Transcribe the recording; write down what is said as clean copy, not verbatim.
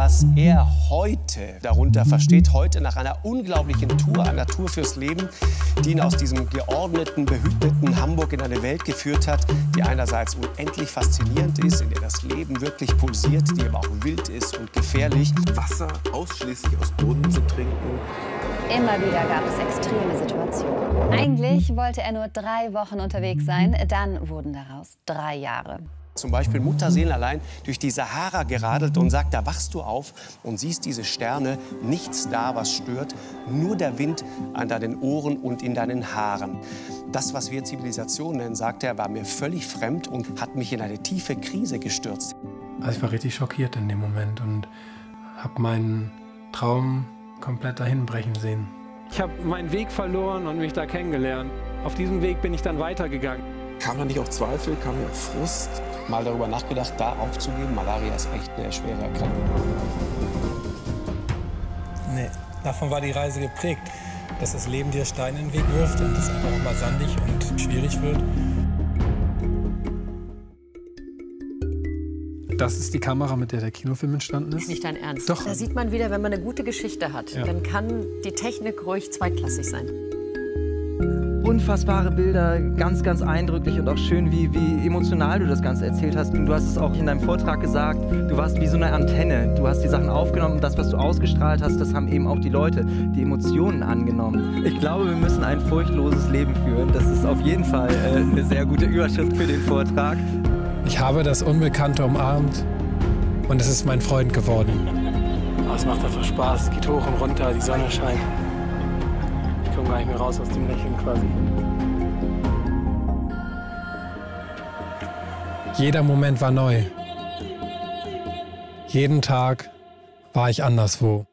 was er heute darunter versteht, heute nach einer unglaublichen Tour, einer Tour fürs Leben, die ihn aus diesem geordneten, behüteten Hamburg in eine Welt geführt hat, die einerseits unendlich faszinierend ist, in der das Leben wirklich pulsiert, die aber auch wild ist und gefährlich. Wasser ausschließlich aus Brunnen zu trinken. Immer wieder gab es extreme Situationen. Eigentlich wollte er nur 3 Wochen unterwegs sein, dann wurden daraus 3 Jahre. Zum Beispiel Mutterseelenallein durch die Sahara geradelt und sagt, da wachst du auf und siehst diese Sterne, nichts da, was stört, nur der Wind an deinen Ohren und in deinen Haaren. Das, was wir Zivilisation nennen, sagt er, war mir völlig fremd und hat mich in eine tiefe Krise gestürzt. Also ich war richtig schockiert in dem Moment und habe meinen Traum komplett dahinbrechen sehen. Ich habe meinen Weg verloren und mich da kennengelernt. Auf diesem Weg bin ich dann weitergegangen. Kam da nicht auch Zweifel, kam mir auch Frust? Mal darüber nachgedacht, da aufzugeben. Malaria ist echt eine schwere Erkrankung. Nee, davon war die Reise geprägt, dass das Leben dir Steine in den Weg wirft und es einfach auch mal sandig und schwierig wird. Das ist die Kamera, mit der der Kinofilm entstanden ist. Ist nicht dein Ernst? Doch. Da sieht man wieder, wenn man eine gute Geschichte hat, dann kann die Technik ruhig zweitklassig sein. Unfassbare Bilder, ganz, ganz eindrücklich und auch schön, wie emotional du das Ganze erzählt hast. Und du hast es auch in deinem Vortrag gesagt, du warst wie so eine Antenne. Du hast die Sachen aufgenommen und das, was du ausgestrahlt hast, das haben eben auch die Leute, die Emotionen angenommen. Ich glaube, wir müssen ein furchtloses Leben führen. Das ist auf jeden Fall eine sehr gute Überschrift für den Vortrag. Ich habe das Unbekannte umarmt und es ist mein Freund geworden. Aber es macht einfach Spaß, es geht hoch und runter, die Sonne scheint. Ich komme gar nicht mehr raus aus dem Lächeln quasi. Jeder Moment war neu. Jeden Tag war ich anderswo.